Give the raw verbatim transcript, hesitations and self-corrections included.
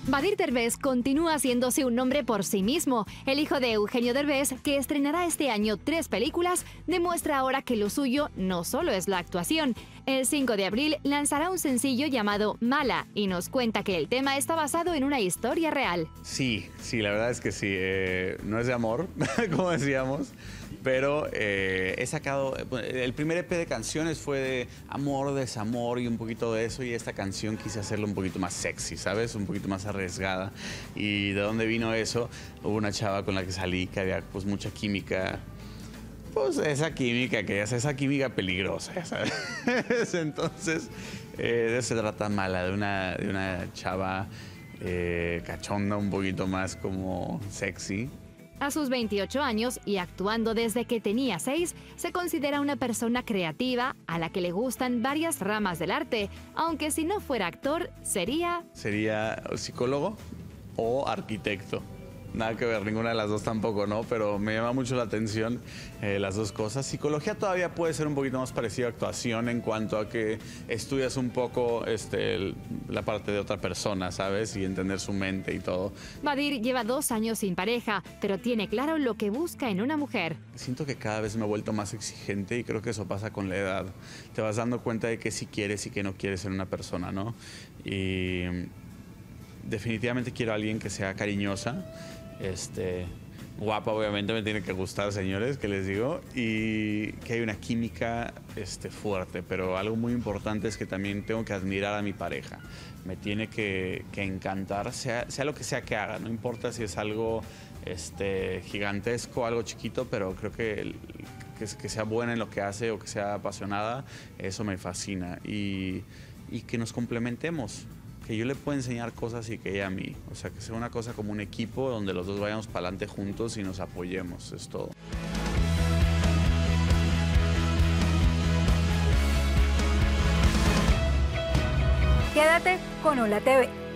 Badir Derbez continúa haciéndose un nombre por sí mismo. El hijo de Eugenio Derbez, que estrenará este año tres películas, demuestra ahora que lo suyo no solo es la actuación. El cinco de abril lanzará un sencillo llamado Mala y nos cuenta que el tema está basado en una historia real. Sí, sí, la verdad es que sí. Eh, no es de amor, como decíamos, pero eh, he sacado... El primer E P de canciones fue de amor, desamor y un poquito de eso, y esta canción quise hacerlo un poquito más sexy, ¿sabes? Un poquito más arriesgada. ¿Y de dónde vino eso? Hubo una chava con la que salí que había pues mucha química. Pues esa química que es esa química peligrosa, ¿sabes? Entonces, eh, de eso se trata Mala, de una, de una chava eh, cachonda, un poquito más como sexy. A sus veintiocho años y actuando desde que tenía seis, se considera una persona creativa a la que le gustan varias ramas del arte, aunque si no fuera actor, sería... Sería psicólogo o arquitecto. Nada que ver, ninguna de las dos tampoco, ¿no? Pero me llama mucho la atención eh, las dos cosas. Psicología todavía puede ser un poquito más parecido a actuación en cuanto a que estudias un poco este, el, la parte de otra persona, ¿sabes? Y entender su mente y todo. Badir lleva dos años sin pareja, pero tiene claro lo que busca en una mujer. Siento que cada vez me he vuelto más exigente y creo que eso pasa con la edad. Te vas dando cuenta de que sí quieres y que no quieres en una persona, ¿no? Y definitivamente quiero a alguien que sea cariñosa. Este, guapa, obviamente, me tiene que gustar, señores, que les digo, y que hay una química este, fuerte, pero algo muy importante es que también tengo que admirar a mi pareja. Me tiene que, que encantar, sea, sea lo que sea que haga, no importa si es algo este, gigantesco, algo chiquito, pero creo que, el, que, que sea buena en lo que hace o que sea apasionada, eso me fascina, y, y que nos complementemos. Que yo le pueda enseñar cosas y que ella a mí. O sea, que sea una cosa como un equipo donde los dos vayamos para adelante juntos y nos apoyemos. Es todo. Quédate con Hola T V.